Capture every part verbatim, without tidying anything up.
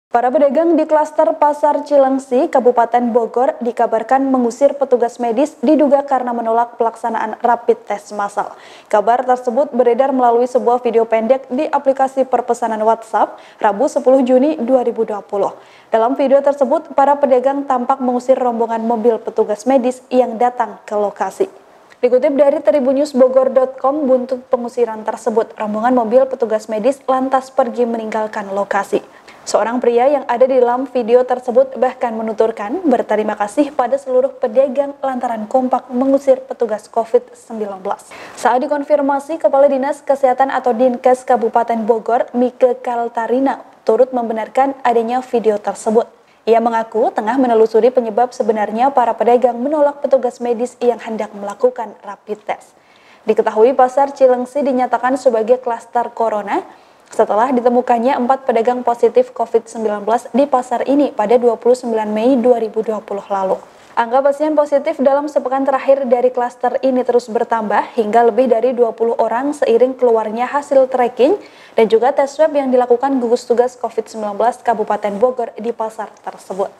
Para pedagang di klaster Pasar Cilengsi, Kabupaten Bogor dikabarkan mengusir petugas medis diduga karena menolak pelaksanaan rapid test massal. Kabar tersebut beredar melalui sebuah video pendek di aplikasi perpesanan WhatsApp Rabu sepuluh Juni dua ribu dua puluh. Dalam video tersebut, para pedagang tampak mengusir rombongan mobil petugas medis yang datang ke lokasi. Dikutip dari tribunnews bogor titik com, buntut pengusiran tersebut, rombongan mobil petugas medis lantas pergi meninggalkan lokasi. Seorang pria yang ada di dalam video tersebut bahkan menuturkan berterima kasih pada seluruh pedagang lantaran kompak mengusir petugas covid sembilan belas. Saat dikonfirmasi, Kepala Dinas Kesehatan atau Dinkes Kabupaten Bogor, Mike Kaltarina, turut membenarkan adanya video tersebut. Ia mengaku tengah menelusuri penyebab sebenarnya para pedagang menolak petugas medis yang hendak melakukan rapid test. Diketahui Pasar Cilengsi dinyatakan sebagai klaster corona setelah ditemukannya empat pedagang positif covid sembilan belas di pasar ini pada dua puluh sembilan Mei dua ribu dua puluh lalu. Angka pasien positif dalam sepekan terakhir dari klaster ini terus bertambah hingga lebih dari dua puluh orang seiring keluarnya hasil tracking dan juga tes swab yang dilakukan gugus tugas covid sembilan belas Kabupaten Bogor di pasar tersebut.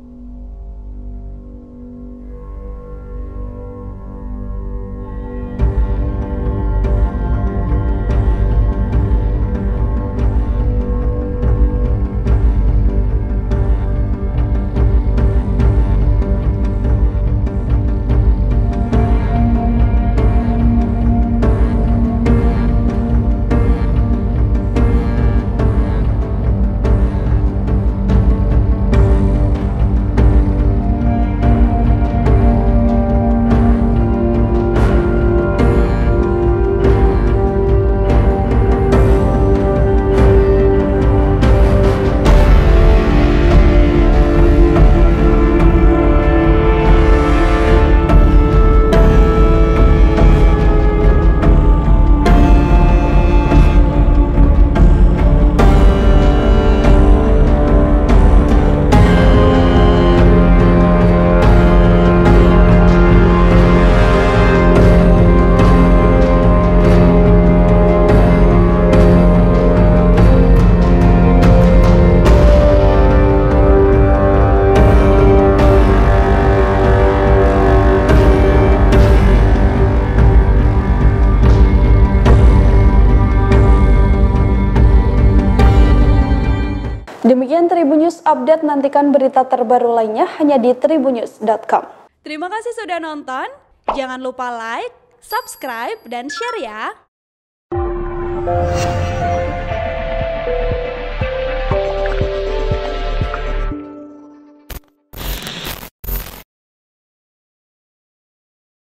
Demikian Tribunnews Update, nantikan berita terbaru lainnya hanya di tribunnews titik com. Terima kasih sudah nonton, jangan lupa like, subscribe, dan share ya!